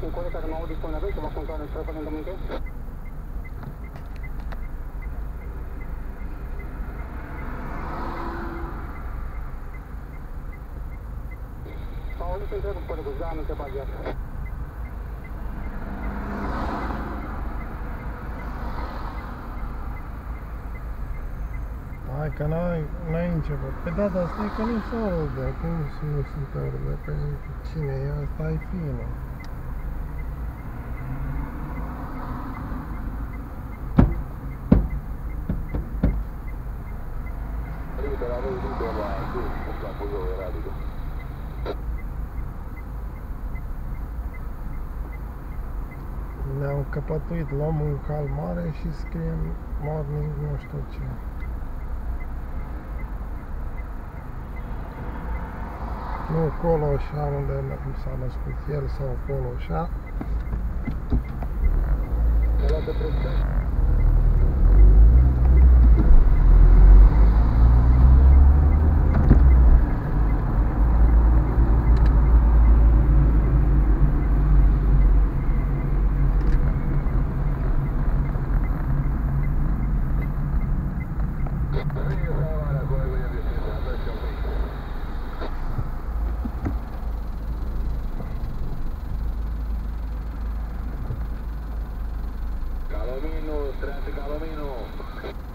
Un coleg care m-a audit până la 2, să vă spun care trebuie în domnul. Audit întrebul colegul, da, am întrebat iar. Hai că n-ai început. Pe da, dar stai că nu se aude. Cum nu se aude? Pe cine e? Asta e fină. Ne-au căpătuit, luăm un cal mare și scriem morning nu știu ce. Nu Coloșa, unde s-a născut el, sau Coloșa. Calomino, traffic Calomino.